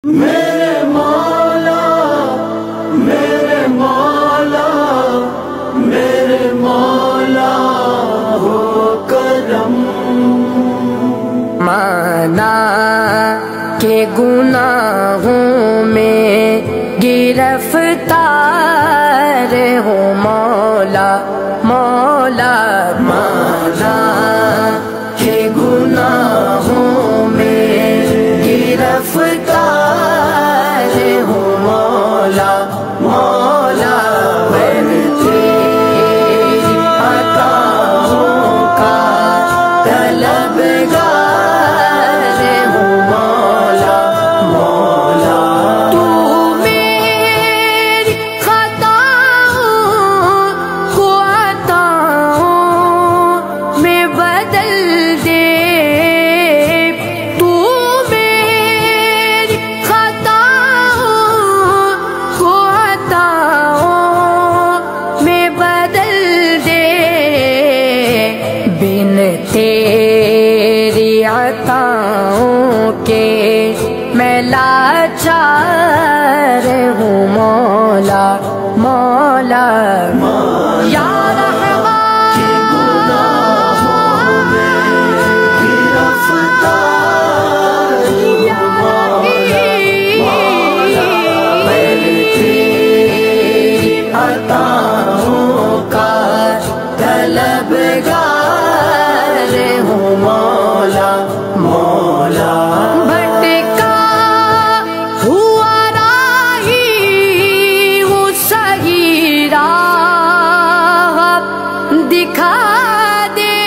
میرے مولا میرے مولا میرے مولا ہو کرم، مانا کہ گناہوں میں گرفتار ہوں مولا مولا، مانا کہ گناہوں میں گرفتار ہوں مولا مولا، میں تیری عطاؤں کا طلبگار ہوں مولا مولا، تو میری خطاؤں کو عطاؤں میں بدل دے، تو میری خطاؤں کو عطاؤں میں بدل دے، بن تیری عطاؤں کے میں لاچار ہوں مولا مولا، یا رحمان یا عطاؤں کا طلبگار ہوں مولا مولا، بھٹکا ہوا راہی ہوں صحیح راہ دکھا دے،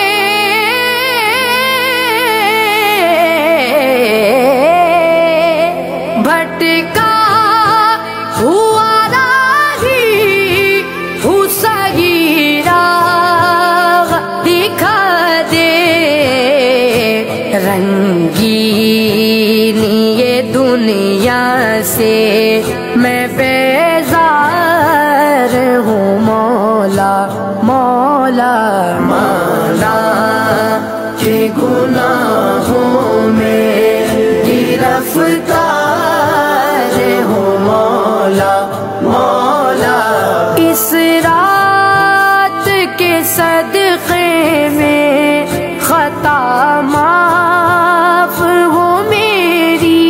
بھٹکا ہوا راہی ہوں صحیح راہ دکھا دے، رنگینی یہ دنیا سے میں بیزار ہوں مولا مولا، مانا کہ گناہوں میں گرفتار ہوں مولا مولا، اس رات کے صدقے میں خطا معاف ہو میری،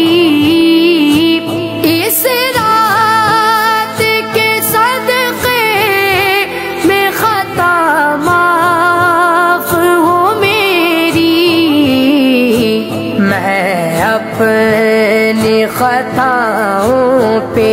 اس رات کے صدقے میں خطا معاف ہو میری، میں اپنی خطاؤں پہ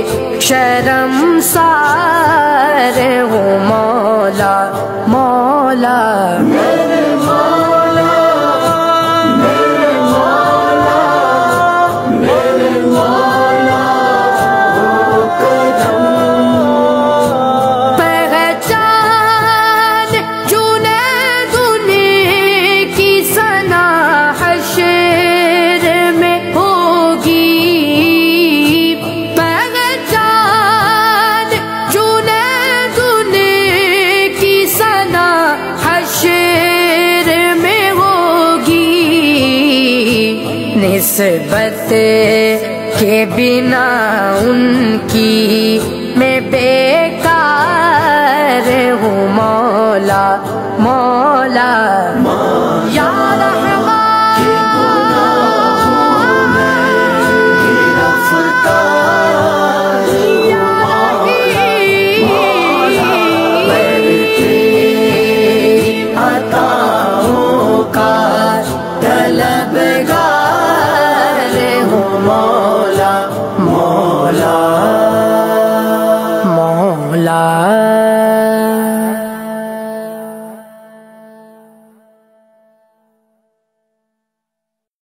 شرمسار ہوں مولا مولا، میرے مولا میرے مولا میرے مولا ہو کرم، پہچان جنید کی ثنا حشر میں ہوگی، پہچان جنید کی ثنا حشر میں ہوگی، نسبت کے بنا ان کی میں بیکار ہوں مولا مولا، یا رحمان عطاؤں کا طلبگار ہوں مولا مولا مولا۔